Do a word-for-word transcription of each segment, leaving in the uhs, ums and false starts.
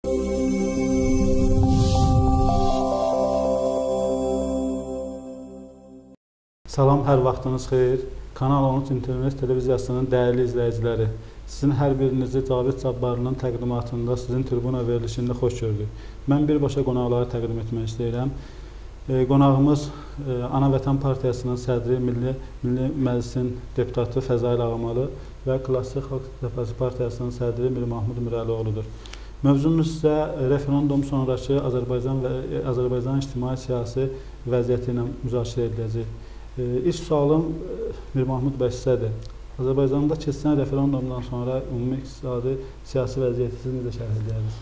Salam, hər vaxtınız xeyir. Kanal on üç internet televiziyasının dəyərli izləyiciləri, sizin hər birinizi Cavid Cabbarlının təqdimatında sizin tribuna verilişində xoş gördük. Mən birbaşa qonaqları təqdim etmək istəyirəm. E, qonağımız e, Ana Vətən Partiyasının sədri, Milli, Milli Məclisin deputatı Fəzail Ağamalı və Klassik Xalq Təfəsi Partiyasının sədri Mir Mahmud Mirəlioğludur. Mövzumuz isə referendum sonrası Azərbaycan və Azərbaycan ictimai-siyasi vəziyyəti ilə müzakirə ediləcək. İlk sualım Mir Mahmud bəy sizədir. Azərbaycanda keçən referendumdan sonra ümumi iqtisadi siyasi vəziyyəti siz necə şərh edərsiniz?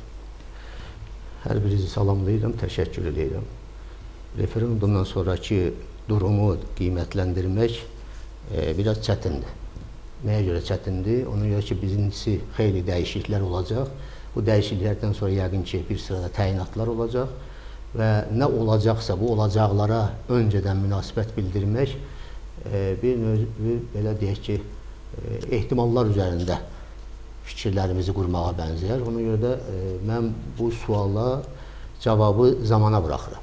Hər birinizi salamlayıram, təşəkkür edirəm. Referendumdan sonraki durumu qiymətləndirmək e, biraz çətindir. Nəyə görə çətindir? Ona görə ki, birincisi xeyli dəyişikliklər olacaq. Bu dəyişikliklərdən sonra yəqin ki, bir sırada təyinatlar olacaq. Və nə olacaqsa bu olacaqlara öncədən münasibət bildirmək e, bir növü belə deyək ki, e, ehtimallar üzərində fikirlərimizi qurmağa bənzəyər. Ona görə də e, mən bu suala cavabı zamana buraxıram.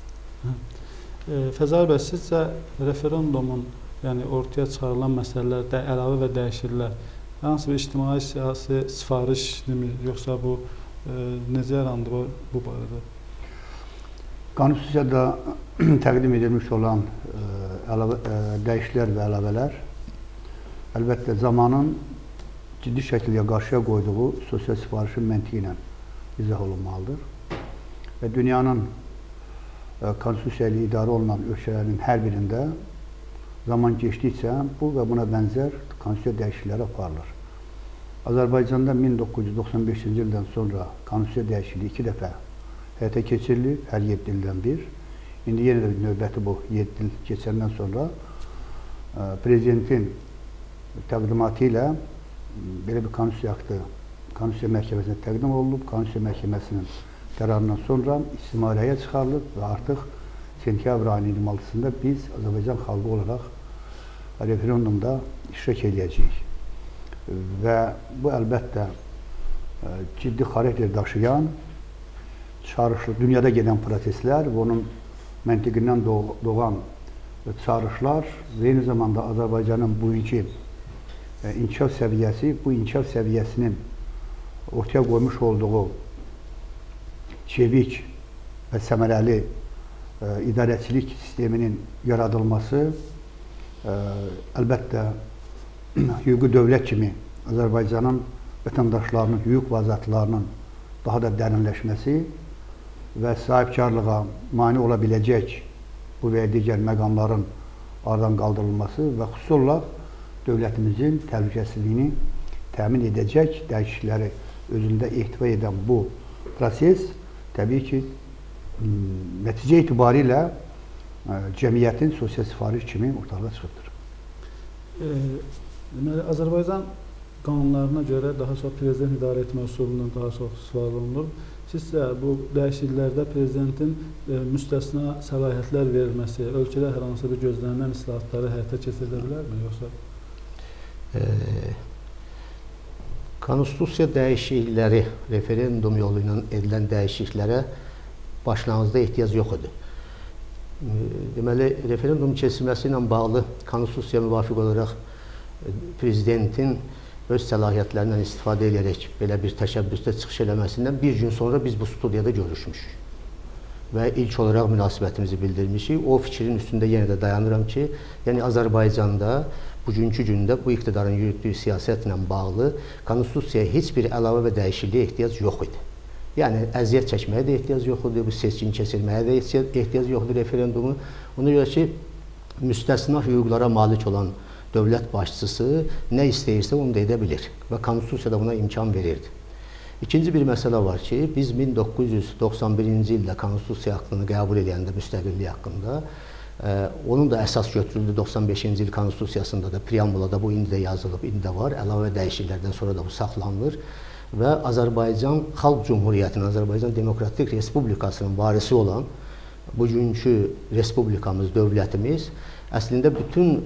E, Fəzail bəy, sizcə referendumun, yəni ortaya çıxarılan məsələlərdə əlavə və dəyişikliklər hansı bir ictimai siyasi sifarişdirmi, yoxsa bu e, necə yarandı bu, bu barədə? Konstitusiyada təqdim edilmiş olan ə, əlavə, ə, dəyişikliklər və əlavələr əlbəttə zamanın ciddi şəkildə qarşıya qoyduğu sosial sifarişin məntiqi ilə izah olunmalıdır. Və dünyanın ə, konstitusiya ilə idarə olunan ölkələrinin hər birində zaman keçdikcə bu və buna bənzər konstitusiya dəyişiklikləri aparılır. Azərbaycanda min doqquz yüz doxsan beşinci ildən sonra konstitusiya dəyişikliyi iki dəfə həyata keçirilib, hər yeddi ildən bir. İndi yenə də növbəti bu yeddi il keçəndən sonra ə, prezidentin təqdimatı ilə belə bir konstitusiya aktı Konstitusiya Məhkəməsinə təqdim olunub. Konstitusiya Məhkəməsinin qərarından sonra istismarəyə çıxarılıb və artıq sentyabr ayının iyirmi altısında biz Azərbaycan xalqı olaraq referendumda iştirak edəcəyik. Və bu əlbəttə ə, ciddi xarakter daşıyan çağrışlı, dünyada gedən proseslər və onun məntiqindən doğan çağrışlar və eyni zamanda Azərbaycanın bugünkü inkişaf səviyyəsi, bu inkişaf səviyyəsinin ortaya qoymuş olduğu çevik və səmərəli idarəçilik sisteminin yaradılması əlbəttə hüquqi dövlət kimi Azərbaycanın vətəndaşlarının hüquq və azadlıqlarının daha da dərinləşməsi və sahibkarlığa mane ola biləcək bu və digər məqamların aradan qaldırılması və xüsusi olaraq dövlətimizin təhlükəsizliyini təmin edəcək dəyişiklikləri özündə ehtiva edən bu proses təbii ki, nəticə etibarilə cəmiyyətin sosial sifariş kimi ortalığa çıxıbdır. E, deməli, Azərbaycan qanunlarına görə daha çox prezident idarə etmə üsulundan daha çox istifadə olunur. Sizcə bu dəyişikliklərdə prezidentin e, müstəsna səlahiyyətlər verilməsi ölkədə hər hansı bir gözlənilən islahatları həyata keçirilə bilərmi, yoxsa? E, Konstitusiya dəyişiklikləri, referendum yolu ilə edilən dəyişikliklərə başlanğıcda ehtiyac yox idi. E, deməli, referendum keçirilməsi ilə bağlı Konstitusiyaya müvafiq olaraq prezidentin öz səlahiyyətlərindən istifadə edərək belə bir təşəbbüsdə çıxış eləməsindən bir gün sonra biz bu studiyada görüşmüşük və ilk olaraq münasibətimizi bildirmişik. O fikrin üstündə yenə də dayanıram ki, yəni Azərbaycanda bugünkü gündə bu iqtidarın yürütdüyü siyasətlə bağlı Konstitusiyaya heç bir əlavə və dəyişikliyə ehtiyac yox idi. Yəni, əziyyət çəkməyə də ehtiyac yox idi, bu seçkin keçirməyə də ehtiyac yox idi referendumu. Ona görə ki, müstəsna hüquqlara malik olan dövlət başçısı nə istəyirsə onu da edə bilir və Konstitusiyada buna imkan verirdi. İkinci bir məsələ var ki, biz min doqquz yüz doxsan birinci ildə Konstitusiya haqqını qəbul edəndə müstəqillik haqqında, e, onun da əsas götürüldü doxsan beşinci il Konstitusiyasında da, preambulada bu indi də yazılıb, indi də var, əlavə dəyişikliklərdən sonra da bu saxlanılır və Azərbaycan Xalq Cumhuriyyətinin, Azərbaycan Demokratik Respublikasının varisi olan bugünkü Respublikamız, dövlətimiz əslində bütün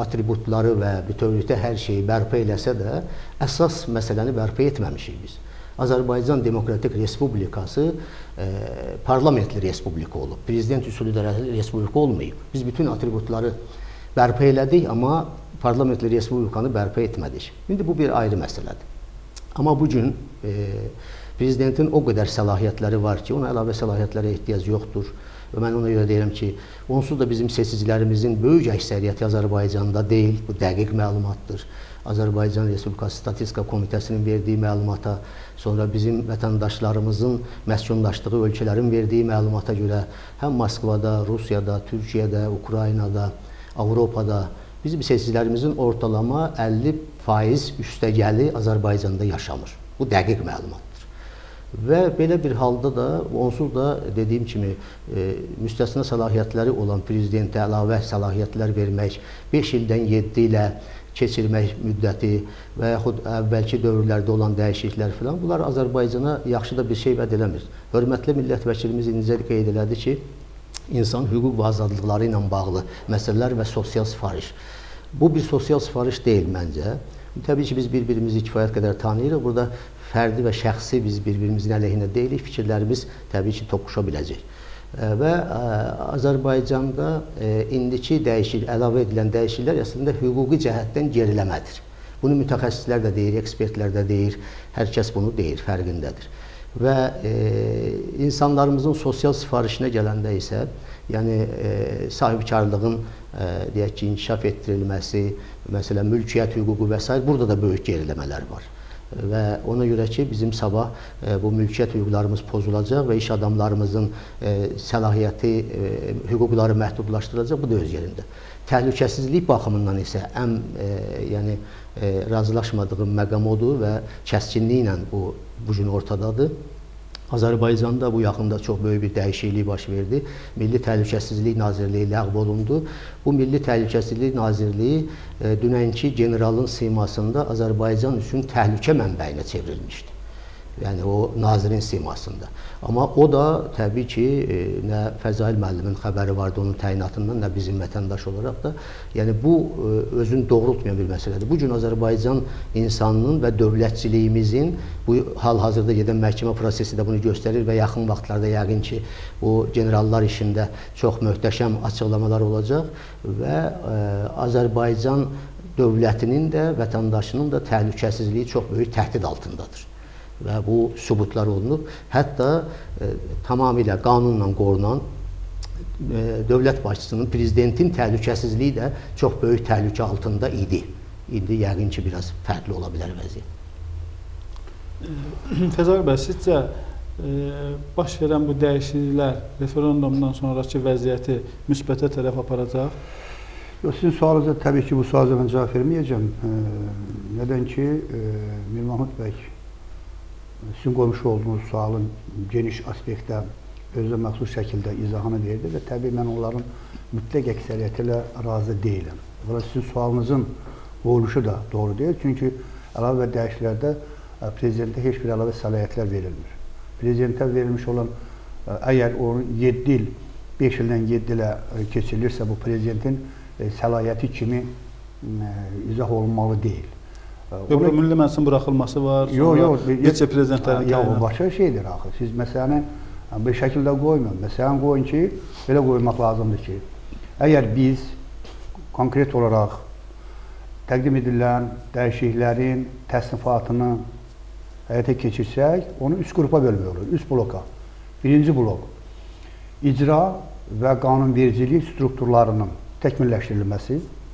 atributları və bütövlükdə hər şeyi bərpa eləsə də əsas məsələni bərpa etməmişik biz. Azərbaycan Demokratik Respublikası e, parlamentli respublika olub. Prezident üsulü idarəli respublika olmayıb. Biz bütün atributları bərpa elədik, amma parlamentli respublikanı bərpa etmədik. İndi bu bir ayrı məsələdir. Amma bugün e, prezidentin o qədər səlahiyyətləri var ki, ona əlavə səlahiyyətlərə ehtiyac yoxdur. Və mən ona görə deyirəm ki, onsuz da bizim seçicilərimizin böyük əksəriyyəti Azərbaycanda deyil, bu dəqiq məlumatdır. Azərbaycan Respublikası Statistika Komitəsinin verdiyi məlumata, sonra bizim vətəndaşlarımızın məskunlaşdığı ölkələrin verdiyi məlumata görə həm Moskvada, Rusiyada, Türkiyədə, Ukraynada, Avropada bizim seçicilərimizin ortalama əlli faiz üstəgəli Azərbaycanda yaşamır. Bu dəqiq məlumatdır. Və belə bir halda da, onsuz da dediyim kimi e, müstəsna səlahiyyətləri olan prezidentə əlavə səlahiyyətlər vermək, beş ildən yeddi ilə keçirmək müddəti və yaxud əvvəlki dövrlərdə olan dəyişikliklər filan, bunlar Azərbaycana yaxşı da bir şey vəd eləmir. Hörmətli millət vəkilimiz indicə qeyd elədi ki, insan hüquq və azadlıqları ilə bağlı məsələlər və sosial sifariş. Bu bir sosial sifariş deyil məncə. Təbii ki, biz bir-birimizi kifayət qədər tanıyırıq. Burada fərdi və şəxsi biz bir-birimizin əleyhinə deyilik, fikirlərimiz təbii ki, toqquşa biləcək. Və Azərbaycanda indiki dəyişik, əlavə edilən dəyişikliklər əslində hüquqi cəhətdən geriləmədir. Bunu mütəxəssislər də deyir, ekspertlər də deyir, hər kəs bunu deyir, fərqindədir. Və e, insanlarımızın sosial sifarişinə gələndə isə, yəni e, sahibkarlığın e, deyək ki, inkişaf etdirilməsi, məsələn, mülkiyyət hüququ və s. burada da böyük geriləmələr var. Və ona görə ki, bizim sabah e, bu mülkiyyət hüquqlarımız pozulacaq və iş adamlarımızın e, səlahiyyəti, e, hüquqları məhdudlaşdırılacaq, bu da öz yerində. Təhlükəsizlik baxımından isə ən e, yəni, e, razılaşmadığım məqam odur və kəskinliklə bu, bu gün ortadadır. Azərbaycanda bu yaxında çox böyük bir dəyişiklik baş verdi. Milli Təhlükəsizlik Nazirliyi ləğv olundu. Bu Milli Təhlükəsizlik Nazirliyi e, dünənki generalın simasında Azərbaycan üçün təhlükə mənbəyinə çevrilmişdi. Yəni o nazirin simasında. Amma o da təbii ki, e, nə Fəzail müəllimin xəbəri vardı onun təyinatından, nə bizim vətəndaş olaraq da, yəni bu e, özünü doğrultmayan bir məsələdir. Bu gün Azərbaycan insanının və dövlətçiliyimizin bu hal-hazırda gedən məhkəmə prosesi də bunu göstərir və yaxın vaxtlarda yəqin ki, bu generallar işində çox möhtəşəm açıqlamalar olacaq və e, Azərbaycan dövlətinin də, vətəndaşının da təhlükəsizliyi çox böyük təhdid altındadır. Və bu sübutlar olunub. Hətta e, tamamilə qanunla qorunan e, dövlət başçısının, prezidentin təhlükəsizliyi də çox böyük təhlükə altında idi. İndi yəqin ki, biraz fərqli ola bilər vəziyyət. Fəzail bəy, sizcə e, baş verən bu dəyişikliklər referendumdan sonraki vəziyyəti müsbətə tərəf aparacaq? Yox, sizin sualınıza təbii ki, bu sualıza mən cavab verməyəcəm. E, nədən ki, e, Mir Mahmud bəy sizin qoymuş olduğunuz sualın geniş aspektdə özünə məxsus şəkildə izahını verdi və təbii mən onların mütləq əksəriyyəti ilə razı deyiləm. Və sizin sualınızın oluşu da doğru deyil. Çünki əlavə və dəyişikliklərdə prezidentə heç bir əlavə səlahiyyətlər verilmir. Prezidentə verilmiş olan, əgər onun yeddi il, beş ildən yeddi ilə keçirilirsə, bu prezidentin səlahiyyəti kimi izah olunmalı deyil. Yox, bu milli məclisin buraxılması var, yox, sonra yox, vitse-prezidentlərin təyinatı. Yox, o başqa şeydir axı. Siz məsələni bir şəkildə qoymayın. Məsələni qoyun ki, belə qoymaq lazımdır ki, əgər biz konkret olaraq təqdim edilən dəyişikliklərin təsnifatını həyata keçirsək, onu üç qrupa bölmək olur, üç bloka. Birinci blok, icra və qanunvericilik strukturlarının təkmilləşdirilməsi.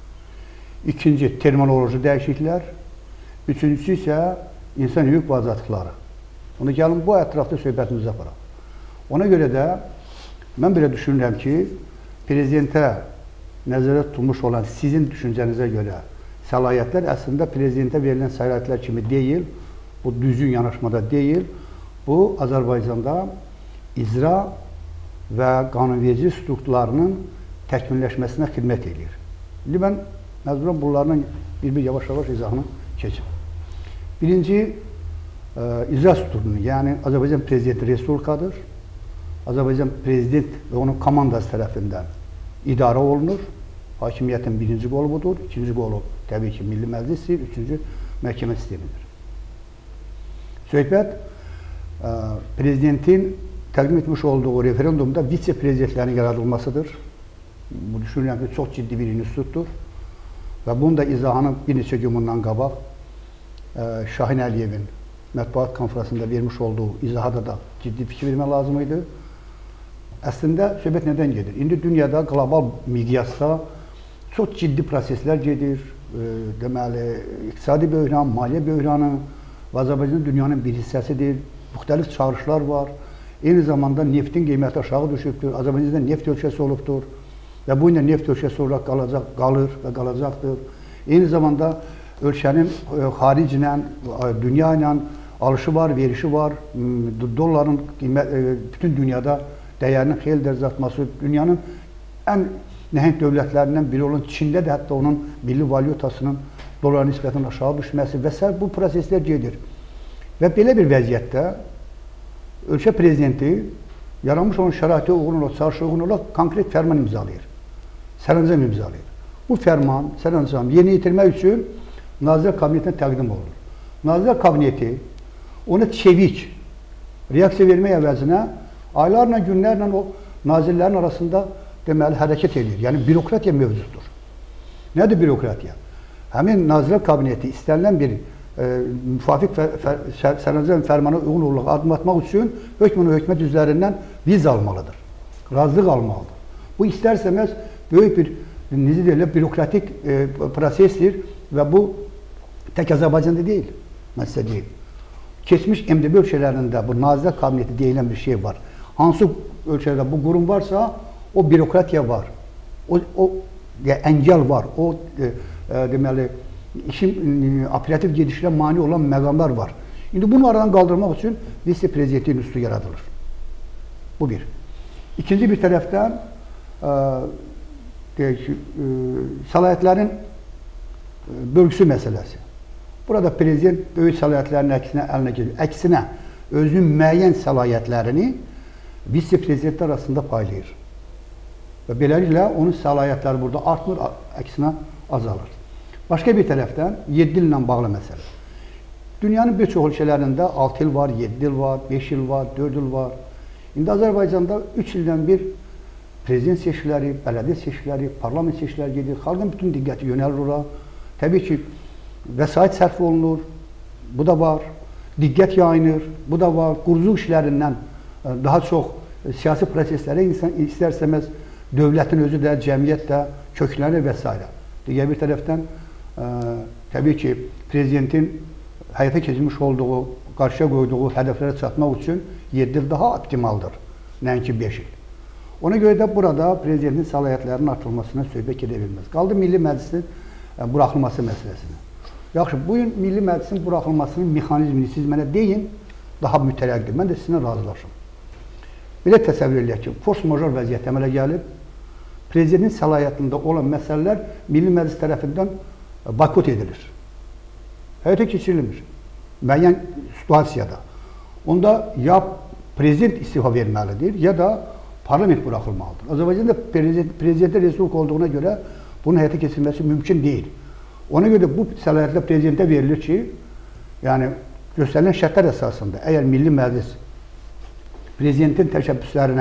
İkinci, terminoloji dəyişikliklər. Üçüncüsü isə insan hüquq və azadlıqları. Ona gəlin, bu ətrafda söhbətimizi aparaq. Ona görə də mən belə düşünürəm ki, prezidentə nəzərdə tutulmuş olan sizin düşüncənizə görə səlahiyyətlər əslində prezidentə verilən səlahiyyətlər kimi deyil, bu düzgün yanaşmada deyil, bu Azərbaycanda icra və qanunverici strukturlarının təkmilləşməsinə xidmət edir. İndi mən məcburen bunlarla bir-bir yavaş-yavaş izahını keçim. Birinci, e, icra strukturunu, yəni Azərbaycan prezidenti respublikadır. Azərbaycan prezident və onun komandası tərəfindən idarə olunur. Hakimiyyətin birinci qolu budur, ikinci qolu təbii ki, Milli Məclisdir, üçüncü məhkəmə sistemidir. Söhbət prezidentin təqdim etmiş olduğu referendumda vitse-prezidentlərin yaradılmasıdır. Bu düşünürəm ki, çox ciddi bir institutdur və bunun da izahını bir neçə gün bundan qabaq Şahin Əliyevin mətbuat konferansında vermiş olduğu izahada da ciddi fikir vermək lazım idi. Əslində, söhbət nədən gedir? İndi dünyada qlobal miqyasda çox ciddi proseslər gedir. Deməli, iqtisadi böhran, maliyyə böhranı və Azərbaycan dünyanın bir hissəsidir. Müxtəlif çağırışlar var. Eyni zamanda neftin qiyməti aşağı düşübdür. Azərbaycanda neft ölkəsi olubdur və bu ilə neft ölkəsi olaraq qalacaq, qalır və qalacaqdır. Eyni zamanda ölkənin xaric ilə, dünya ilə alışı var, verişi var. Dolların bütün dünyada dəyərinin xeyli dərəcədə artması, dünyanın ən nəhəng dövlətlərindən biri olan Çində də hətta onun milli valyutasının dolara nisbətən aşağı düşməsi və s. bu proseslər gedir. Və belə bir vəziyyətdə ölkə prezidenti yaranmış olan şəraitə uyğun olaraq, çarşıya uyğun olaraq konkret fərman imzalayır. Sərəncam imzalayır. Bu fərman, sərəncam yeni yetirmək üçün Nazirlər Kabinetinə təqdim olunur. Nazirlər Kabineti ona çevik reaksiya vermək əvəzinə aylarla, günlərlə o nazirlərin arasında deməli hərəkət edir. Yəni bürokratiya mövcuddur. Nədir bürokratiya? Həmin Nazirlər Kabineti istənilən bir e, müvafiq sərəncam fərmana uyğun olaraq addım atmaq üçün hökmün hökumət üzvlərindən viza almalıdır. Razılıq almalıdır. Bu istərsəməz böyük bir necə deyirlər, bürokratik e, prosesdir və bu tək Azərbaycanda deyil, məsələ deyil. Keçmiş M D B ölkələrində bu Nazirlər Kabineti deyilən bir şey var. Hansı ölkələrdə bu qurum varsa, o bürokratiya var, o, o əngəl var, o e, e, deməli, işin operativ gedişinə mani olan məqamlar var. İndi bunu aradan qaldırmaq üçün vitse-prezidenti institutu yaradılır. Bu bir. İkinci bir tərəfdən e, deyək ki, e, səlahiyyətlərin bölgüsü məsələsi. Burada prezident böyük səlahiyyətlərin əksinə əlinə gedir. Əksinə, özünün müəyyən səlahiyyətlərini vitse-prezidentlər arasında paylayır. Və beləliklə, onun səlahiyyətləri burada artmır, əksinə azalır. Başqa bir tərəfdən, yeddi illə bağlı məsələ. Dünyanın bir çox ölkələrində altı il var, yeddi il var, beş il var, dörd il var. İndi Azərbaycanda üç ildən bir prezident seçkiləri, bələdiyyə seçkiləri, parlament seçkiləri gedir. Xalqın bütün diqqəti yönəlir ora. Təbii ki, vəsait sərf olunur, bu da var. Diqqət yayınır, bu da var. Quruculuq işlərindən daha çox siyasi proseslərə insan istər-istəməz dövlətin özü də, cəmiyyət də köklənir və s. Digər bir tərəfdən, ə, təbii ki, prezidentin həyata keçirmiş olduğu, qarşıya qoyduğu hədəflərə çatmaq üçün yeddi il daha optimaldır, nəinki beş il. Ona görə də burada prezidentin səlahiyyətlərinin artırılmasına söhbət gedə bilməz. Qaldı Milli Məclisin ə, buraxılması məsələsinə. Yaxşı, bugün Milli Məclisin buraxılmasının mexanizmini siz mənə deyin, daha mütərəqqdir. Mən də sizinlə razılaşım. Belə təsəvvür edək ki, force major vəziyyət əmələ gəlib, prezidentin səlahiyyətində olan məsələlər Milli Məclis tərəfindən boykot edilir. Həyata keçirilmir. Müəyyən situasiyada. Onda ya prezident istifa verməlidir, ya da parlament buraxılmalıdır. Azərbaycanda prezident, prezidentə respublika olduğuna görə bunun həyata keçirilməsi mümkün deyil. Ona görə bu səlahiyyətlər prezidentə verilir ki, yəni göstərilən şərtlər əsasında əgər Milli Məclis prezidentin təşəbbüslərinə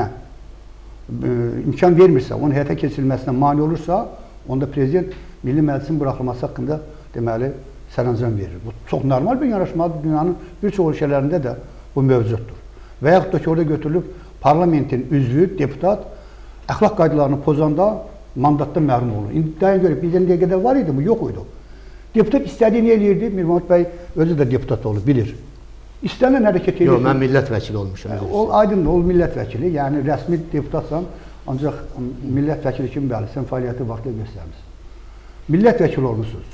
e, imkan vermirsə, onun həyata keçirilməsinə mani olursa, onda prezident Milli Məclisin buraxılması haqqında deməli sərəncam verir. Bu çox normal bir yanaşmadır. Dünyanın bir çox ölkələrində də bu mövcuddur. Və yaxud da ki, orada götürülüb parlamentin üzvü, deputat əxlaq qaydalarını pozanda mandatdan məhrum olur. İndi daha görə bizdən dəqiqədə var idi, bu yox idi. Deputat istədiyini eləyirdi. Mir Mahmud bəy özü də deputat olub, bilir. İstənilən hərəkət edir. Yox, mən millət vəkili olmuşam. O aydındır, o millət vəkili, yəni rəsmi deputatsan, ancaq millət vəkili kimi bəli, sən fəaliyyəti vaxtı göstərmişsin. Millət vəkili olmuşsunuz.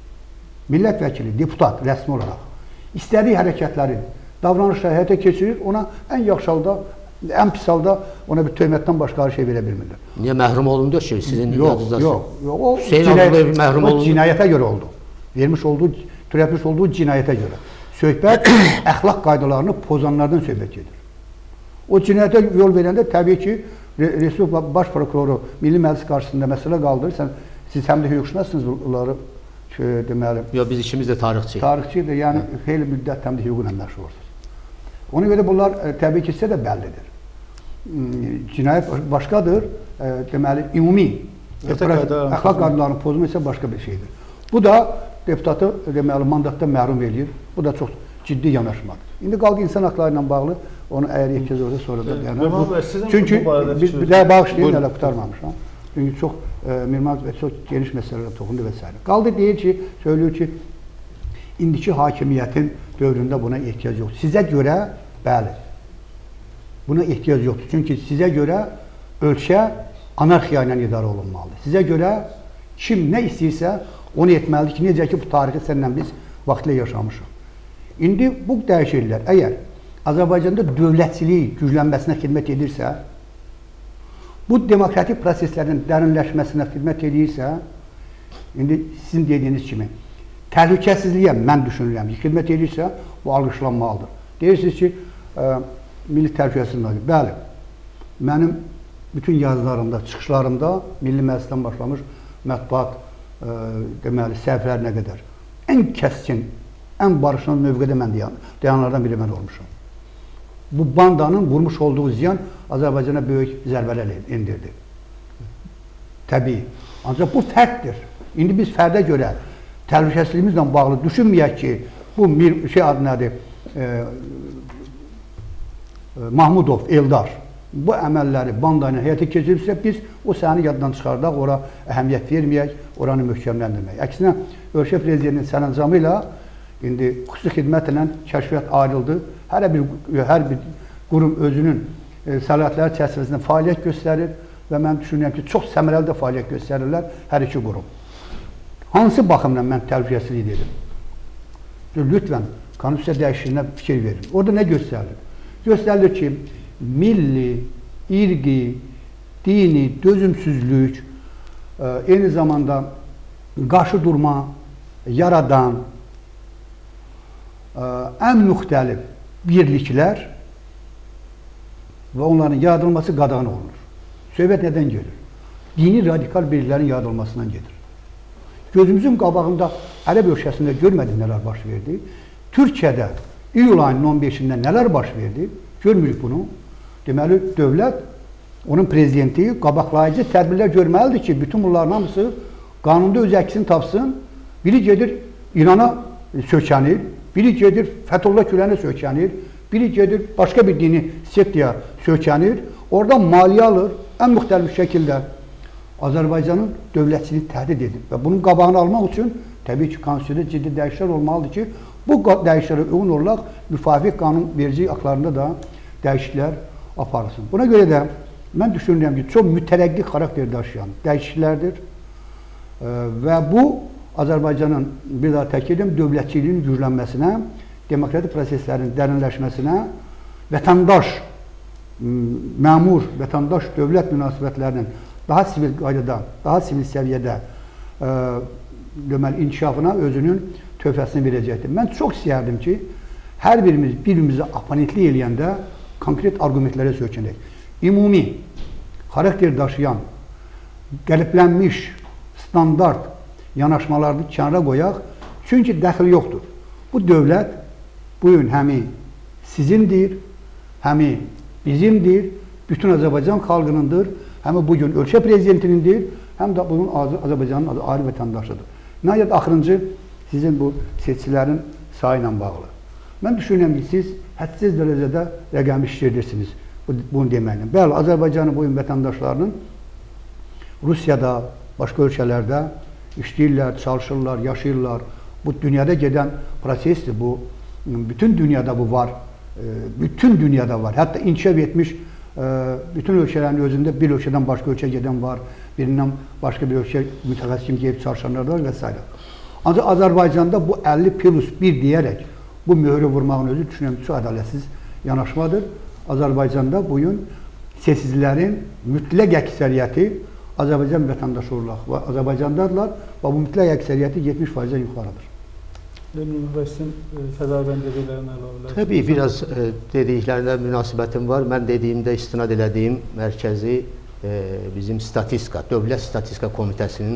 Millət vəkili, deputat, rəsmi olaraq istədiyi hərəkətləri, davranışları həyata keçirir, ona ən yaxşı halda, ən pis halda ona bir töhmətdən başqa şey verə bilmirlər. Niyə məhrum olundu ki, sizin yadınızda? Yox, yox, o cinayət, məhrum o cinayətə görə oldu. Vermiş olduğu, türətmiş olduğu cinayətə görə. Söhbət əxlaq qaydalarını pozanlardan söhbət gedir. O cinayətə yol verəndə təbii ki, Respublika Baş Prokuroru Milli Məclis qarşısında məsələ qaldırır. Sən, siz həm də hüquqşünassınız bunları deməli. Yox, biz ikimiz də tarixçiyik. Tarixçidir, yəni xeyli müddət həm də hüquqla məşğul olursunuz. Ona görə bunlar e, təbii ki, sizə də bəllidir. Cinayət başqadır, e, deməli, ümumi əxlaq qaydalarının pozulma isə başqa bir şeydir. Bu da deputatı deməli, mandatda məhrum edir. Bu da çox ciddi yanaşmadır. İndi qaldı insan haqları ilə bağlı, onu əgər ehtiyac olsa sonra da deyərəm. Çünki biz bir daha bağışlayın, hələ qutarmamışam. Çünki çox e, Mirmaz bəy çox geniş məsələlərə toxundu və s. Qaldı deyir ki, söylüyor ki, indiki hakimiyyətin dövründə buna ehtiyac yoxdur. Sizə görə, bəli, buna ehtiyac yoxdur. Çünki sizə görə ölkə anarxiya ilə idarə olunmalıdır. Sizə görə kim nə istəyirsə onu etməlidir ki, necə ki, bu tarixi səninlə biz vaxtla yaşamışıq. İndi bu dəyişikliklər, əgər Azərbaycanda dövlətçilik güclənməsinə xidmət edirsə, bu demokratik proseslərin dərinləşməsinə xidmət edirsə, indi sizin dediyiniz kimi, təhlükəsizliyə mən düşünürəm ki, xidmət edirsə, bu alqışlanmalıdır. Deyirsiniz ki, ə, milli təhlükəsizlik, bəli, mənim bütün yazılarımda, çıxışlarımda Milli Məclisdən başlamış mətbuat ə, deməli, səhifələrinə qədər ən kəskin, ən barışan mövqedə mən dayanlardan biri mən olmuşam. Bu bandanın vurmuş olduğu ziyan Azərbaycana böyük zərbələr indirdi. Təbii. Ancaq bu fərqdir. İndi biz fərdə görə təhlükəsizliyimizlə bağlı düşünməyək ki, bu şey adı nədir? E, Mahmudov, Eldar bu əməlləri banda ilə həyata keçirirsə, biz o səni yaddan çıxardaq, ora əhəmiyyət verməyək, oranı möhkəmləndirməyək. Əksinə, ölkə prezidentinin sərəncamı ilə indi xüsusi xidmət ilə kəşfiyyat ayrıldı. Hər bir, hər bir qurum özünün e, səlahiyyətləri çərçivəsində fəaliyyət göstərir və mən düşünürəm ki, çox səmərəli də fəaliyyət göstərirlər hər iki qurum. Hansı baxımdan mən təhlükəsizlik dedim? Lütfən, konstitusiya dəyişikliğinə fikir verin. Orada nə göstərilir? Göstərilir ki, milli, irqi, dini, dözümsüzlük, e, eyni zamanda qarşı durma, yaradan, e, ən müxtəlif birliklər və onların yaradılması qadağan olunur. Söhbət nədən gedir? Dini radikal birliklərin yaradılmasından gedir. Gözümüzün qabağında Ərəb ölkəsində görmədik nələr baş verdi. Türkiyədə iyul ayının on beşində nələr baş verdi? Görmürük bunu. Deməli, dövlət, onun prezidenti qabaqlayıcı tədbirlər görməlidir ki, bütün bunların hamısı qanunda öz əksini tapsın. Biri gedir İrana sökənir, biri gedir Fətullah Gülenə sökənir, biri gedir başqa bir dini sektaya sökənir, oradan maliyyə alır, ən müxtəlif şəkildə Azərbaycanın dövlətçiliyi təhdid edib və bunun qabağını almaq üçün təbii ki, konstitusiyada ciddi dəyişikliklər olmalıdır ki, bu dəyişikliklərə uyğun olaraq müvafiq qanun verici aktlarında da dəyişikliklər aparılsın. Buna görə də mən düşünürəm ki, çox mütərəqqi xarakter daşıyan dəyişikliklərdir və bu Azərbaycanın, bir daha tək edim, dövlətçiliyin güclənməsinə, demokratik proseslərin dərinləşməsinə, vətəndaş, məmur, vətəndaş dövlət münasibətlərinin daha sivil qaydada, daha sivil səviyyədə e, deməli, inkişafına özünün töhfəsini verəcəkdir. Mən çox istəyərdim ki, hər birimiz bir-birimizə oponentlik eləyəndə konkret argumentlərə sökənək. Ümumi, xarakter daşıyan, qələblənmiş, standart yanaşmalarını kənara qoyaq. Çünki dəxil yoxdur. Bu dövlət bugün həmi sizindir, həmi bizimdir, bütün Azərbaycan xalqınındır, həmi bugün ölkə prezidentindir, həm də bugün Azərbaycanın ayrı vətəndaşıdır. Nəhayət, axırıncı sizin bu seçkilərin sayı ilə bağlı. Mən düşünürəm ki, siz hədsiz dərəcədə rəqəmi işlədirsiniz bunu deməklə. Bəli, Azərbaycanın bugün vətəndaşlarının Rusiyada, başqa ölkələrdə işləyirlər, çalışırlar, yaşayırlar. Bu dünyada gedən prosesdir. Bu, bütün dünyada bu var. Bütün dünyada var. Hətta inkişaf etmiş bütün ölkələrin özündə bir ölkədən başqa ölkə gedən var. Birindən başqa bir ölkə mütəxəssim gəlib çalışanlar var və s. Ancaq Azərbaycanda bu əlli plus bir deyərək bu möhrü vurmağın özü düşünürəm çox ədalətsiz yanaşmadır. Azərbaycanda bugün sessizlərin mütləq əksəriyyəti Azərbaycan vətəndaşı olurlar və Azərbaycandadırlar və bu mütləq əksəriyyəti yetmiş faizdən yuxarıdır. Sizin Xəzərbənd dediklərinə əlavələr? Təbii, biraz e, dediklərinə münasibətim var. Mən dediyimdə istinad elədiyim mərkəzi e, bizim statistika, Dövlət Statistika Komitəsinin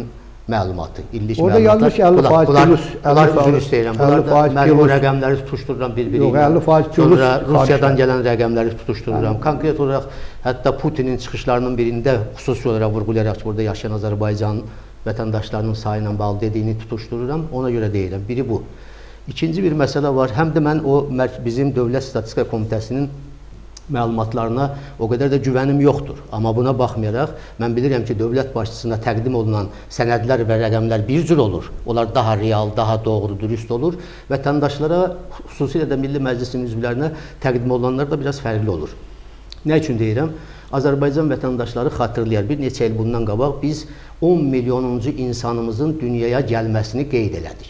məlumatı, illik Orada məlumatlar. yazmış əlli faiz Bunlar, plus, bunlar əlli üzr istəyirəm. Bunlar mən o rəqəmləri tutuşdururam bir-biri ilə. Yox, əlli faiz plus. Sonra Rusiyadan gələn rəqəmləri tutuşdururam. Konkret olaraq hətta Putinin çıxışlarının birində xüsusi olaraq vurğulayaraq ki, burada yaşayan Azərbaycan vətəndaşlarının sayı ilə bağlı dediyini tutuşdururam. Ona görə deyirəm. Biri bu. İkinci bir məsələ var. Həm də mən o bizim Dövlət Statistika Komitəsinin məlumatlarına o qədər də güvənim yoxdur. Amma buna baxmayaraq, mən bilirəm ki, dövlət başçısına təqdim olunan sənədlər və rəqəmlər bir cür olur. Onlar daha real, daha doğru, dürüst olur. Vətəndaşlara, xüsusilə də Milli Məclisin üzvlərinə təqdim olunanlar da biraz fərqli olur. Nə üçün deyirəm? Azərbaycan vətəndaşları xatırlayar. Bir neçə il bundan qabaq biz on milyonuncu insanımızın dünyaya gəlməsini qeyd elədik.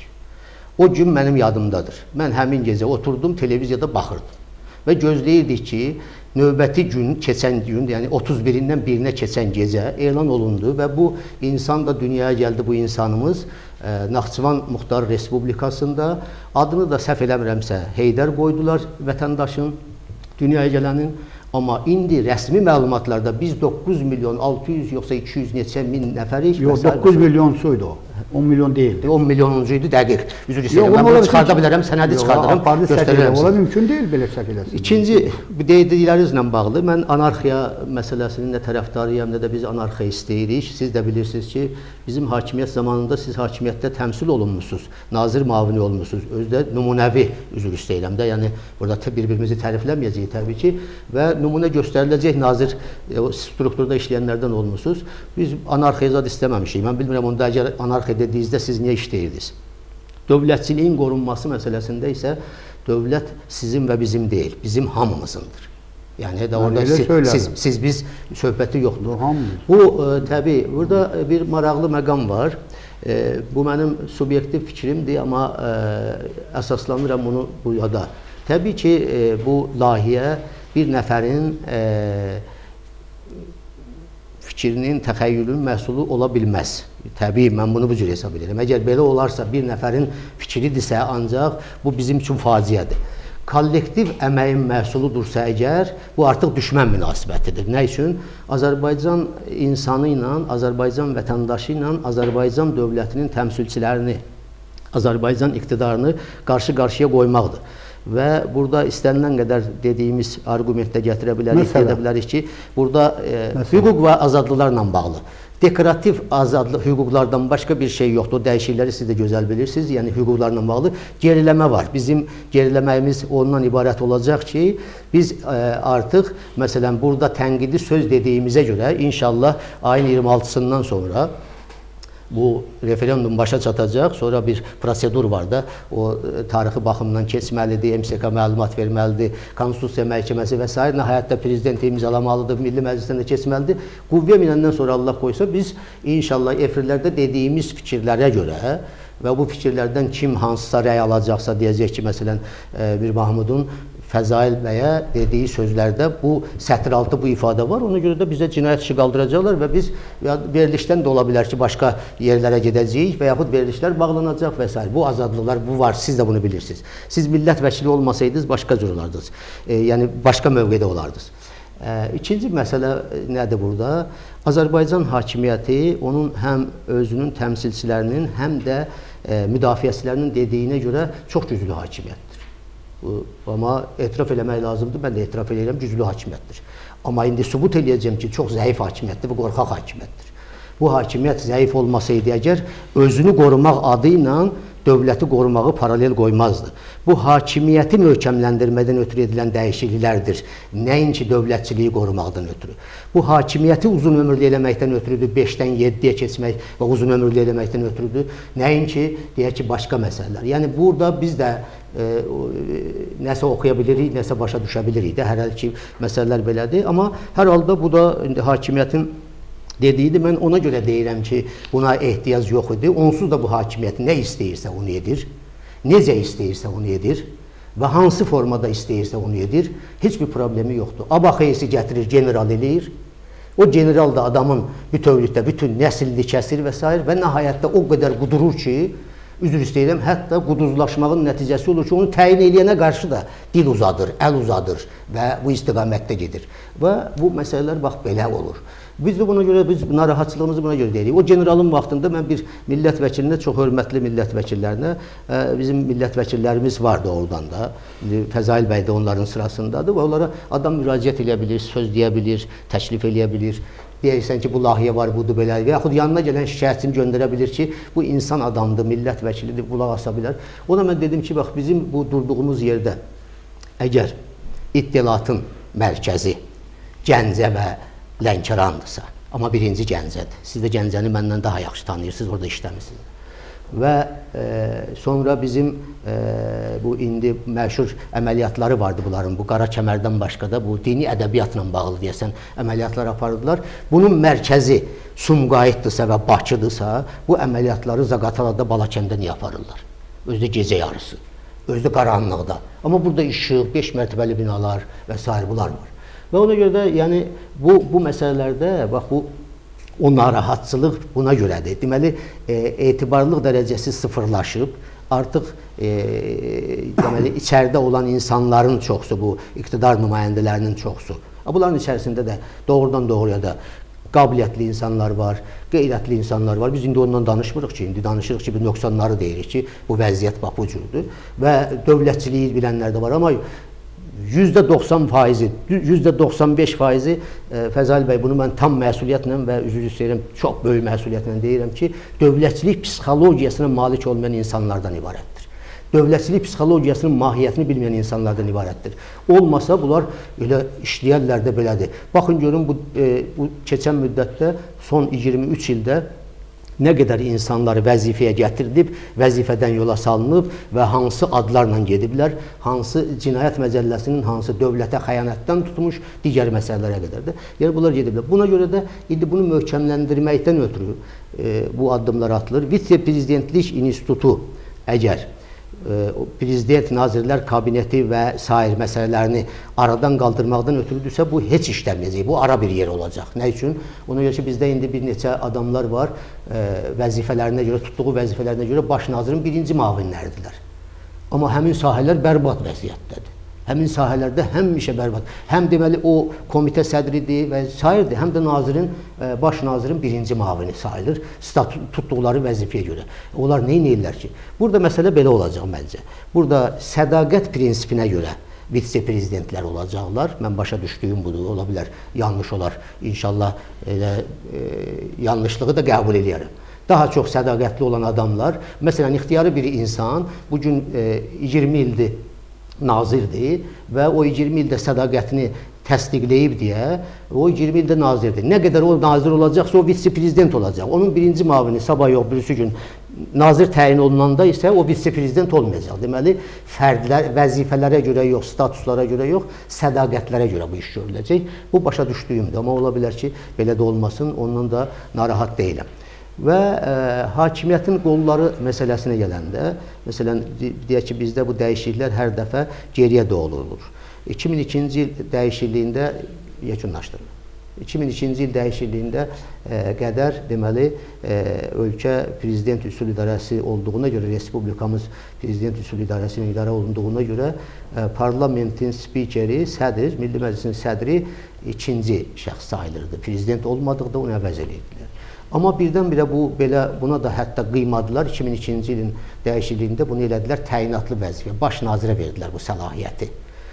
O gün mənim yadımdadır. Mən həmin gecə oturdum, televiziyada baxırdım. Və gözləyirdik ki, növbəti gün, keçən gün, yəni otuz birindən birinə keçən gecə elan olundu və bu insan da dünyaya gəldi, bu insanımız e, Naxçıvan Muxtar Respublikasında, adını da səhv eləmirəmsə Heydər qoydular vətəndaşın, dünyaya gələnin. Amma indi rəsmi məlumatlarda biz doqquz milyon altı yüz yoxsa iki yüz neçə min nəfərik. Yox, doqquz milyonsuydu o. on milyon deyildi. on milyonuncuydu, dəqiq. Üzr istəyirəm, mən bunu çıxarda bilərəm, sənədi çıxardarım, göstərirəm. Ola mümkün deyil belə səhv eləsin. İkinci, bu dediklərinizlə bağlı, mən anarxiya məsələsinin də tərəfdarıyam, nə də biz anarxiya istəyirik. Siz də bilirsiniz ki, bizim hakimiyyət zamanında siz hakimiyyətdə təmsil olunmuşsunuz, nazir mavini olmuşsunuz, özdə nümunəvi, üzr istəyirəm də, yəni burada bir-birimizi tərifləməyəcəyik təbii ki, və nümunə göstəriləcək nazir strukturda işləyənlərdən olmuşsunuz. Biz anarxiya zad istəməmişik. Mən bilmirəm, onda əgər anarxiya dediyinizdə siz niyə işləyirdiniz? Dövlətçiliyin qorunması məsələsində isə dövlət sizin və bizim deyil, bizim hamımızındır. Yəni də orada siz, siz, siz biz söhbəti yoxdur. Bu e, təbii, burada bir maraqlı məqam var. E, bu mənim subyektiv fikrimdir, amma e, əsaslanıram bunu bu yada. Təbii ki, e, bu layihə bir nəfərin e, fikrinin, təxəyyülün məhsulu ola bilməz. Təbii, mən bunu bu cür hesab edirəm. Əgər belə olarsa, bir nəfərin fikridirsə, ancaq bu bizim üçün faciədir. Kollektiv əməyin məhsuludursa əgər, bu artıq düşmən münasibətidir. Nə üçün? Azərbaycan insanı ilə, Azərbaycan vətəndaşı ilə, Azərbaycan dövlətinin təmsilçilərini, Azərbaycan iqtidarını qarşı-qarşıya qoymaqdır. Və burada istənilən qədər dediyimiz argumentdə gətirə bilərik, deyə bilərik ki, burada e, hüquq və azadlıqlarla bağlı. Dekorativ azadlıq hüquqlardan başqa bir şey yoxdur. O dəyişiklikləri siz də gözəl bilirsiniz. Yəni hüquqlarla bağlı geriləmə var. Bizim geriləməyimiz ondan ibarət olacaq ki, biz e, artıq məsələn burada tənqidi söz dediyimizə görə inşallah ayın iyirmi altısından sonra bu referendum başa çatacaq, sonra bir prosedur var da, o tarixi baxımdan keçməlidir, M S K məlumat verməlidir, Konstitusiya Məhkəməsi və s. Nəhayətdə prezident imzalamalıdır, Milli Məclisdən də keçməlidir. Qüvvəyə minəndən sonra Allah qoysa, biz inşallah efirlərdə dediyimiz fikirlərə görə və bu fikirlərdən kim hansısa rəy alacaqsa deyəcək ki, məsələn, bir Mahmudun Fəzail bəyə dediyi sözlərdə bu sətr altı bu ifadə var. Ona görə də bizə cinayət işi qaldıracaqlar və biz verilişdən də ola bilər ki, başqa yerlərə gedəcəyik və yaxud verilişlər bağlanacaq və s. Bu azadlıqlar, bu var, siz də bunu bilirsiniz. Siz millət vəkili olmasaydınız, başqa cür olardınız. E, yəni, başqa mövqedə olardınız. E, ikinci məsələ nədir burada? Azərbaycan hakimiyyəti onun həm özünün təmsilçilərinin, həm də e, müdafiəçilərinin dediyinə görə çox güclü hakimiyyətdir. Amma etiraf eləmək lazımdır, mən də etiraf eləyirəm, güclü hakimiyyətdir. Amma indi sübut eləyəcəm ki, çox zəif hakimiyyətdir və qorxaq hakimiyyətdir. Bu hakimiyyət zəif olmasaydı əgər, özünü qorumaq adı ilə dövləti qorumağı paralel qoymazdı. Bu hakimiyyəti möhkəmləndirmədən ötürü edilən dəyişikliklərdir, nəinki dövlətçiliyi qorumaqdan ötürü. Bu hakimiyyəti uzun ömürlü eləməkdən ötürüdür, beşdən yeddiyə keçmək və uzun ömürlü eləməkdən ötürüdür, nəinki deyək ki, başqa məsələlər. Yəni, burada biz də e, nəsə oxuya bilirik, nəsə başa düşə bilirik də, hər həl ki, məsələlər belədir. Amma hər halda bu da hakimiyyətin dediydi, mən ona görə deyirəm ki, buna ehtiyac yox idi. Onsuz da bu hakimiyyət nə istəyirsə onu edir, necə istəyirsə onu edir və hansı formada istəyirsə onu edir. Heç bir problemi yoxdur. Abaxeysi gətirir, general eləyir. O general da adamın bütövlükdə bütün nəsilini kəsir və s. və nəhayətdə o qədər qudurur ki, Üzr istəyirəm, hətta quduzlaşmağın nəticəsi olur ki, onu təyin eləyənə qarşı da dil uzadır, əl uzadır və bu istiqamətdə gedir. Və bu məsələlər bax belə olur. Biz də buna görə, biz narahatçılığımızı buna görə deyirik. O generalın vaxtında mən bir millət vəkilinə, çox hörmətli millət vəkillərinə, bizim millət vəkillərimiz vardı oradan da, Fəzail bəy də onların sırasındadır və onlara adam müraciət edə bilir, söz deyə bilir, təklif edə bilir. Deyirsən ki, bu layihə var, budur, belə, və yaxud yanına gələn şikayətini göndərə bilir ki, bu insan adamdır, millət vəkilidir, qulaq asa bilər. Ona mən dedim ki, bax, bizim bu durduğumuz yerdə əgər ittilatın mərkəzi Gəncə və Lənkərandırsa, amma birinci Gəncədir. Siz də Gəncəni məndən daha yaxşı tanıyırsınız, orada işləmişsiniz. Və e, sonra bizim e, bu indi məşhur əməliyyatları vardı bunların, bu qara kəmərdən başqa da bu dini ədəbiyyatla bağlı deyəsən əməliyyatlar aparırdılar. Bunun mərkəzi Sumqayıtdırsa və Bakıdırsa, bu əməliyyatları Zaqatalada, Balakəndə niyə aparırlar? Özdə gecə yarısı, özdə qaranlıqda. Amma burada işıq, beş mərtəbəli binalar və s. bunlar var. Və ona görə də yəni, bu, bu məsələlərdə bax, bu o narahatçılıq buna görədir. Deməli, e, etibarlılıq dərəcəsi sıfırlaşıb, artıq e, deməli, içəridə olan insanların çoxsu, bu iqtidar nümayəndələrinin çoxsu. Bunların içərisində də doğrudan doğruya da qabiliyyətli insanlar var, qeyrətli insanlar var. Biz indi ondan danışmırıq ki, indi danışırıq ki, bir nöqsanları deyirik ki, bu vəziyyət bax bu cürdür. Və dövlətçiliyi bilənlər də var, amma yüzdə doxsan faizi, yüzdə doxsan beş faizi Fəzail bəy, bunu mən tam məsuliyyətlə və üzr istəyirəm, çox böyük məsuliyyətlə deyirəm ki, dövlətçilik psixologiyasına malik olmayan insanlardan ibarətdir. Dövlətçilik psixologiyasının mahiyyətini bilməyən insanlardan ibarətdir. Olmasa bunlar elə işləyərlər də belədir. Baxın görün, bu, e, bu keçən müddətdə son iyirmi üç ildə nə qədər insanları vəzifəyə gətirilib, vəzifədən yola salınıb və hansı adlarla gediblər, hansı cinayət məcəlləsinin hansı dövlətə xəyanətdən tutmuş digər məsələlərə qədər də. Yəni, bunlar gediblər. Buna görə də indi bunu möhkəmləndirməkdən ötürü e, bu addımlar atılır. Vitse-prezidentlik institutu əgər Prezident, Nazirlər Kabineti və sair məsələlərini aradan qaldırmaqdan ötürüdürsə, bu heç işləməyəcək, bu ara bir yer olacaq. Nə üçün? Ona görə ki, bizdə indi bir neçə adamlar var, vəzifələrinə görə, tutduğu vəzifələrinə görə baş nazirin birinci müavinləridirlər. Amma həmin sahələr bərbad vəziyyətdədir. Həmin sahələrdə həmişə bərbad. Həm deməli o komitə sədridir və sairdir, həm də nazirin, baş nazirin birinci müavini sayılır, statut tutduqları vəzifəyə görə. Onlar nə edirlər ki? Burada məsələ belə olacaq məncə. Burada sədaqət prinsipinə görə vitse-prezidentlər olacaqlar. Mən başa düşdüyüm budur, ola bilər, yanlış olar. İnşallah elə, e, yanlışlığı da qəbul edərəm. Daha çox sədaqətli olan adamlar, məsələn, ixtiyarı bir insan bugün e, iyirmi ildir nazirdir və o iyirmi ildə sədaqətini təsdiqləyib deyə, o iyirmi ildə nazirdir. Nə qədər o nazir olacaqsa, o vitse-prezident olacaq. Onun birinci müavini sabah yox, birisi gün nazir təyin olunanda isə o vitse-prezident olmayacaq. Deməli, fərdlər, vəzifələrə görə yox, statuslara görə yox, sədaqətlərə görə bu iş görüləcək. Bu başa düşdüyümdür, amma ola bilər ki, belə də olmasın, ondan da narahat deyiləm. Və e, hakimiyyətin qolları məsələsinə gələndə, məsələn, deyək ki, bizdə bu dəyişikliklər hər dəfə geriyə doğrulur. iki min ikinci il dəyişikliyində yekunlaşdırılır. iki min ikinci il dəyişikliyində e, qədər deməli e, ölkə prezident üsul idarəsi olduğuna görə, respublikamız prezident üsul idarəsi ilə idarə olunduğuna görə e, parlamentin spikeri, sədr, Milli Məclisin sədri ikinci şəxs sayılırdı. Prezident olmadıqda onu əvəz edirdilər. Amma birdən-birə bu, belə, buna da hətta qıymadılar. iki min ikinci ilin dəyişikliyində bunu elədilər, təyinatlı vəzifə. Baş nazirə verdilər bu səlahiyyəti.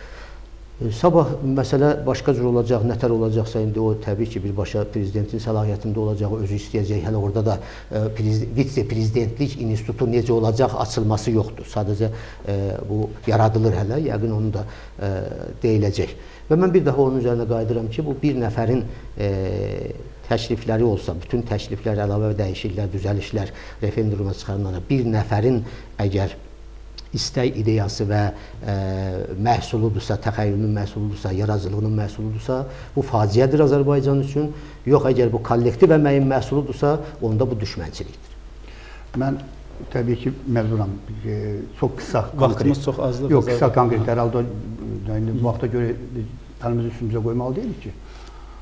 Sabah məsələ başqa cür olacaq, nətər olacaqsa, indi o təbii ki, birbaşa prezidentin səlahiyyətində olacaq, özü istəyəcək. Hələ orada da e, vitse-prezidentlik institutu necə olacaq, açılması yoxdur. Sadəcə e, bu yaradılır hələ, yəqin onu da e, deyiləcək. Və mən bir daha onun üzərinə qayıdıram ki, bu bir nəfərin e, təklifləri olsa, bütün təkliflər, əlavə dəyişikliklər, düzəlişlər, referenduma çıxarılan bir nəfərin əgər istək ideyası və e, məhsuludursa, təxəyyülünün məhsuludursa, yaradıcılığının məhsuludursa, bu faciədir Azərbaycan üçün. Yox, əgər bu kollektiv əməyin məhsuludursa, onda bu düşmənçilikdir. Mən təbii ki, məcburam, e, çox qısa, vaxtımız çox azdır. Yox, qısa konkret, hər halda bu vaxta görə əlimizi üstümüzə qoymalı deyilik ki,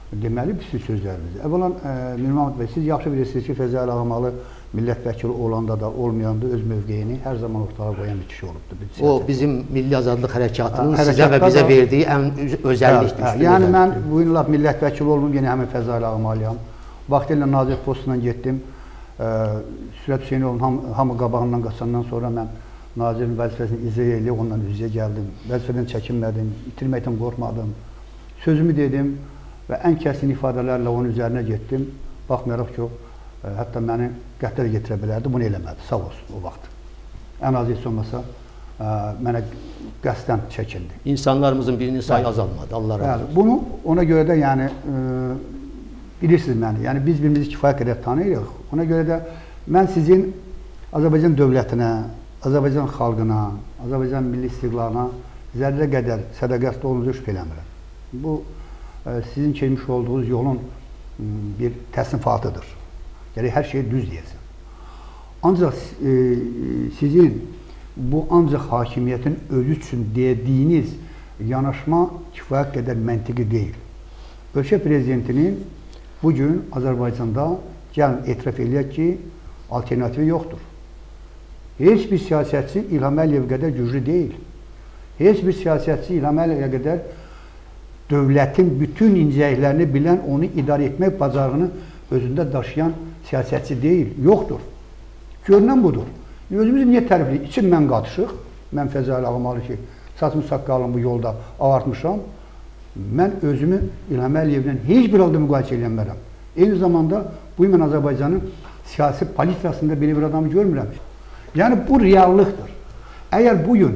deməli, sizin sözləriniz. Əvvəlan, Mir Mahmud bəy, siz yaxşı bilirsiniz ki, Fəzail Ağamalı millət vəkili olanda da, olmayanda öz mövqeyini hər zaman ortaya qoyan bir kişi olubdur. O, bizim Milli Azadlıq Hərəkatının sizə və bizə verdiyi ən özəllikdir. Yəni, mən bu gün millət vəkili olmum, yenə həmin Fəzail Ağamalıyam. Vaxtilə nazir postundan getdim. Sürət Hüseynovun hamı qabağından qaçandan sonra mən nazirin vəzifəsini icra eləyib, ondan üzrə gəldim. Vəzifədən çəkinmədim, itirməkdən qorxmadım. Sözümü dedim və ən kəsin ifadələrlə onun üzərinə getdim. Baxmayaraq ki, hətta məni qətlə getirə bilərdi, bunu eləmədi, sağ olsun o vaxt. Ən az heç olmasa mənə qəsdən çəkildi. İnsanlarımızın birinin sayı azalmadı, Allah razı olsun. Bunu ona görə də, yəni, bilirsiniz məni, yəni biz birimizi kifayət qədər tanıyırıq. Ona görə də mən sizin Azərbaycan dövlətinə, Azərbaycan xalqına, Azərbaycan milli istiqlalına zərrə qədər sədaqətli olduğunuzu şübhə eləmirəm. Bu, sizin keçmiş olduğunuz yolun bir təsnifatıdır. Yəni, hər şeyi düz deyəsən. Ancaq e, sizin bu ancaq hakimiyyətin özü üçün dediyiniz yanaşma kifayət qədər məntiqi deyil. Ölkə prezidentinin bugün Azərbaycanda gəlin etiraf eləyək ki, alternativi yoxdur. Heç bir siyasətçi İlham Əliyev qədər güclü deyil. Heç bir siyasətçi İlham Əliyev qədər dövlətin bütün incəliklərini bilən, onu idarə etmək bacarığını özündə daşıyan siyasətçi deyil, yoxdur. Görünən budur. Özümüzü niyə tərifləyik? İçin mən qatışıq, mən Fəzail Ağamalı ki, saçımı saqqalımı bu yolda avartmışam, mən özümü İlham Əliyevlə heç bir halda müqayisə edəmərəm. Eyni zamanda bu mən Azərbaycanın siyasi politikasında belə bir adamı görmürəm. Yəni bu reallıqdır. Əgər bugün,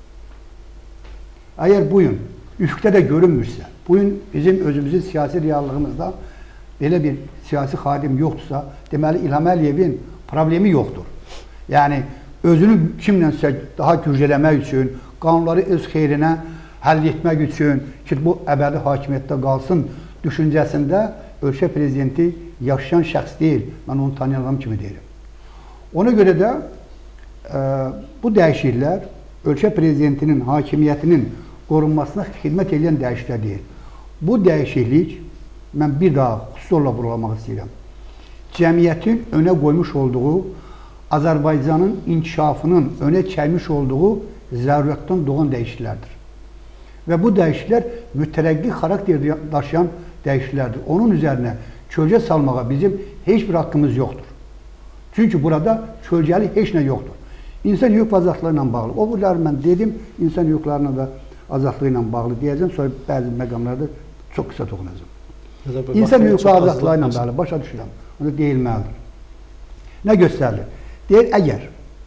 əgər bugün üfüqdə də görünmürsə, bugün bizim özümüzün siyasi reallığımızda belə bir siyasi xadim yoxdursa, deməli İlham Əliyevin problemi yoxdur. Yəni, özünü kimlənsə daha gücləmək üçün, qanunları öz xeyrinə həll etmək üçün ki, bu əbədi hakimiyyətdə qalsın düşüncəsində ölkə prezidenti yaşayan şəxs deyil. Mən onu tanıyan adam kimi deyirəm. Ona görə də e, bu dəyişikliklər ölkə prezidentinin hakimiyyətinin qorunmasına xidmət edən dəyişikliklər deyil. Bu dəyişiklik, mən bir daha xüsusi olaraq vurgulamaq istəyirəm. Cəmiyyətin önə qoymuş olduğu, Azərbaycanın inkişafının önə çəkmiş olduğu zərurətdən doğan dəyişikliklərdir. Və bu dəyişikliklər mütərəqqi xarakter daşıyan dəyişikliklərdir. Onun üzərinə kölgə salmağa bizim heç bir haqqımız yoxdur. Çünki burada kölgəli heç nə yoxdur. İnsan hüquq azadlığı ilə bağlı. O bunları mən dedim, insan hüquqlarına və azadlığı ilə bağlı deyəcəm, sonra bəzi məqamlarda çox qısa toxunacam. İnsan hüquq azadlığı ilə bağlı, başa düşürəm. Onu deyilməlidir. Nə göstərilir? Deyir, əgər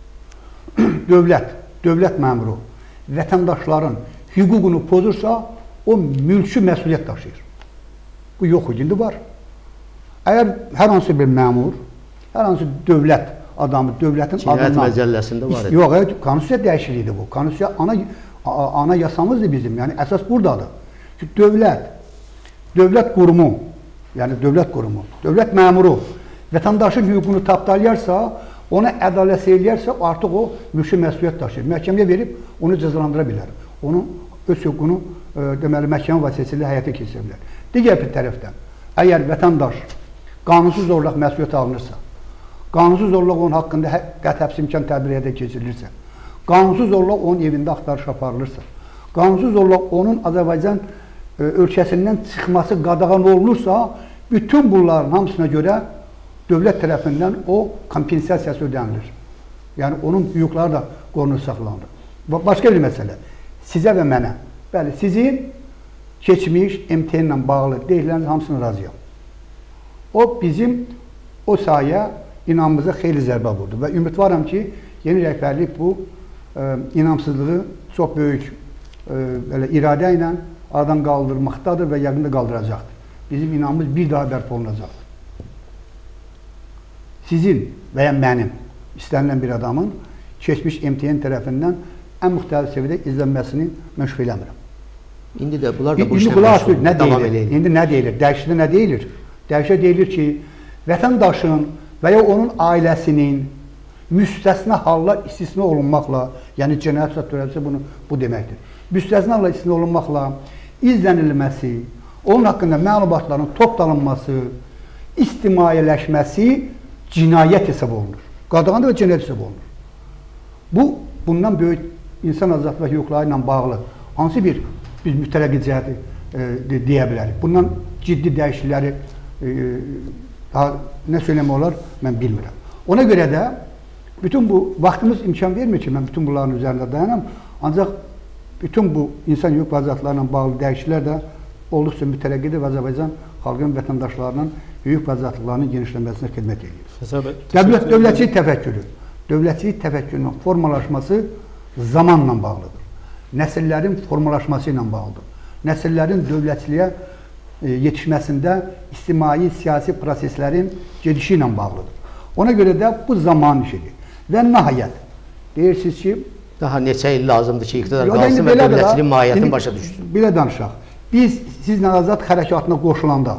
dövlət, dövlət məmuru vətəndaşların hüququnu pozursa, o mülki məsuliyyət daşıyır. Bu yox, indi var. Əgər hər hansı bir məmur, hər hansı dövlət adamı, dövlətin adından... Cinayət məcəlləsində var. Yox, konstitusiya dəyişikliyidir bu. Konstitusiya ana, ana yasamızdır bizim, yəni əsas buradadır. Ki, dövlət, dövlət qurumu, yəni dövlət qurumu, dövlət məmuru vətəndaşın hüququnu tapdalayarsa, ona ədalət eləyərsə, artıq o mülki məsuliyyət daşıyır. Məhkəməyə verib, onu cəzalandıra bilər. Onun öz hüququnu, e, deməli, məhkəmə vasitəsilə həyata keçirə bilər. Digər bir tərəfdən, əgər vətəndaş qanunsuz olaraq məsuliyyət alınırsa, qanunsuz olaraq onun haqqında qət həbs imkan tədbiri həyata keçirilirsə, qanunsuz olaraq onun evində axtarış aparılırsa, qanunsuz olaraq onun Azərbaycan e, ölkəsindən çıxması qadağan olunursa, bütün bunların hamısına görə dövlət tərəfindən o kompensasiyası ödənilir. Yəni, onun hüquqları da qorunur, saxlanır. Başqa bir məsələ, sizə və mənə, bəli, sizin keçmiş M T N ilə bağlı deyilənlərin hamısını razıyam. O, bizim o sahəyə inamımıza xeyli zərbə vurdu və ümidvaram ki, yeni rəhbərlik bu e, inamsızlığı çox böyük e, belə, iradə ilə aradan qaldırmaqdadır və yaxında qaldıracaqdır. Bizim inamımız bir daha bərpa olunacaqdır. Sizin və ya mənim istənilən bir adamın keçmiş M T N tərəfindən ən müxtəlif səviyyədə izlənməsini mən şübhə eləmirəm. İndi də bunlar da bu işlə məşğul olmalı. İndi nə deyilir? Dəyişiklikdə nə deyilir? Dəyişiklikdə deyilir ki, vətəndaşın və ya onun ailəsinin müstəsna hallar istisna olunmaqla, yəni cinayət törədilsə bunu bu deməkdir. Müstəsna hallar istisna olunmaqla izlənilməsi, onun haqqında məlumatların toplanılması, istimailəşməsi cinayət hesab olunur. Qadağandır və cinayət hesab olunur. Bu, bundan böyük insan azad və hüquqları ilə bağlı hansı bir biz mütərəqqi cəhəti e, deyə bilərik. Bundan ciddi dəyişiklikləri e, daha nə söyləmək olar, mən bilmirəm. Ona görə də bütün bu, vaxtımız imkan vermir ki, mən bütün bunların üzərində dayanam. Ancaq bütün bu insan hüquq və azadlıqlarla bağlı dəyişikliklər də olduqca mütərəqqidir və Azərbaycan xalqının vətəndaşlarının hüquq və azadlıqlarının genişlənməsinə xidmət edir. Dövlət, dövlətçilik təfəkkürü, dövlətçilik təfəkkürünün formalaşması zamanla bağlıdır. Nəsillərin formalaşması ilə bağlıdır. Nəsillərin dövlətçiliyə e, yetişməsində ictimai, siyasi proseslərin gedişi ilə bağlıdır. Ona görə də bu zaman işidir. Və nəhayət, deyirsiniz ki, daha neçə il lazımdır ki, iqtidar qalsın və dövlətçiliyin mahiyyətini başa düşsün. Belə danışaq. Biz sizlə azad hərəkatına qoşulanda,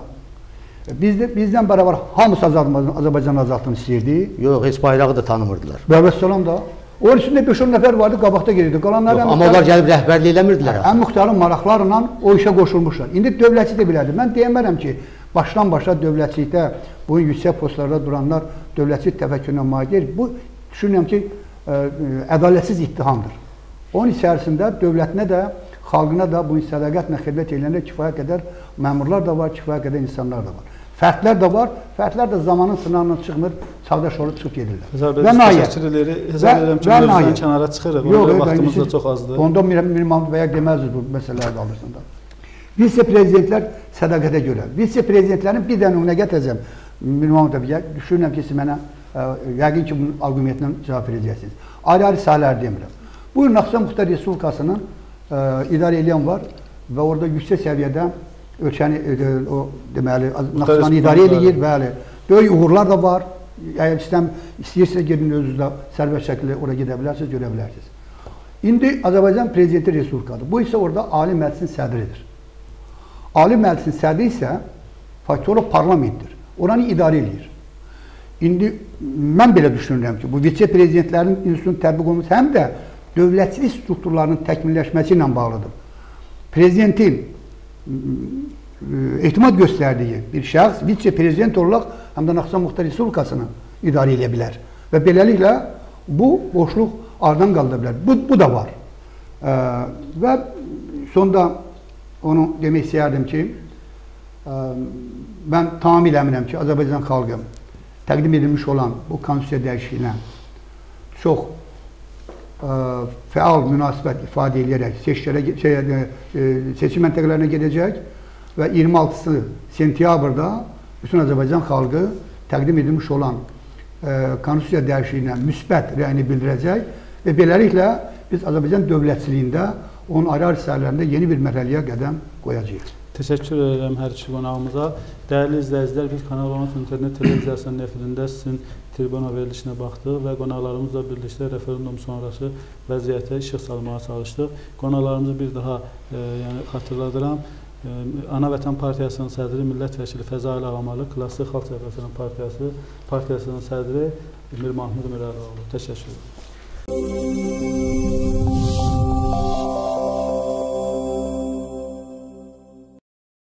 bizdə, bizdən bərabər hamısı Azərbaycan azadlığını istəyirdi. Yox, heç bayrağı da tanımırdılar. Bəvəssalam da. Onun üstündə beş on nəfər vardı, qabaqda gedirdi. Qalanlar Yox, amma onlar gəlib rəhbərlik eləmirdilər. Ən müxtəlif maraqlarla o işə qoşulmuşlar. İndi dövlətçi də belədir. Mən deyəmərəm ki, başdan başa dövlətçilikdə bu yüksək postlarda duranlar dövlətçilik təfəkkürünə malikdir. Bu, düşünürəm ki, ə, ədalətsiz ittihamdır. Onun içərisində dövlətinə də, xalqına da bu sədaqətlə xidmət edilənə kifayət qədər məmurlar da var, kifayət qədər insanlar da var. Fərqlər də var, fərqlər də zamanın sınavından çıxmır, çağdaş olub çıxıb gedirlər. Və nəhayət. Hesab edirəm ki, mövzudan kənara çıxırıq, onda vaxtımız da çox azdır. Onda Mirmahmud bəyə deməzdir bu məsələləri qalırsın da. Vitse-prezidentlər sədaqətə görə. Vitse-prezidentlərin bir də nümunə gətirəcəm. Mirmahmud bəyə, düşünürəm ki, siz mənə yəqin ki, bunun argumentindən cavab verəcəksiniz. Ayrı-ayrı sahələr demirəm. Buyurun, Naxçıvan Muxtar Respublikasının idarə edən var və orada yüksək səviyyədə ölkəni, o, deməli, Naxçıvanı idarə edir, bəli. Böyük uğurlar da var. Əgər istəm, istəyirsə, gedin özünüzdə sərbəst şəkildə oraya gedə bilərsiniz, görə bilərsiniz. İndi Azərbaycan Prezidenti Respublikadır. Bu isə orada Ali Məclisin sədridir. Ali Məclisin sədri isə faktor parlamentdir. Oranı idarə edir. İndi mən belə düşünürəm ki, bu vitse-prezidentlərin institutunun tətbiq olunması həm də dövlətçilik strukturlarının təkmilləşməsi ilə bağlıdır. Prezidentin ehtimat göstərdiyi bir şəxs vitse-prezident olaraq həm də Naxçıvan Muxtar Respublikasını idarə edə bilər. Və beləliklə bu boşluq aradan qaldıra bilər. Bu, bu da var. Ə, və sonda onu demək istəyərdim ki, ə, mən tamamilə əminəm ki, Azərbaycan xalqı təqdim edilmiş olan bu konstitusiya dəyişikliyinə çox ə, fəal münasibət ifadə edərək seçkilərə, şey, ə, seçim məntəqələrinə gedəcək və iyirmi altısı sentyabrda bütün Azərbaycan xalqı təqdim edilmiş olan ə, konstitusiya dəyişikliyinə müsbət rəyini bildirəcək və beləliklə biz Azərbaycan dövlətçiliyində onun ayrı-ayrı sahələrində yeni bir mərhələyə qədəm qoyacağıq. Təşəkkür edirəm hər iki qonağımıza. Dəyərli izləyicilər, biz Kanal on üç internet televiziyasının efirində sizin tribuna verilişinə baxdıq və qonaqlarımızla birlikdə referendum sonrası vəziyyətə işıq salmağa çalışdıq. Qonaqlarımızı bir daha e, yəni, xatırladıram. E, Ana Vətən Partiyasının sədri, millət vəkili Fəzail Ağamalı, Klassik Xalq Cəbhəsinin partiyası, partiyasının sədri Mirmahmud Mirəroğlu. Təşəkkür edirəm.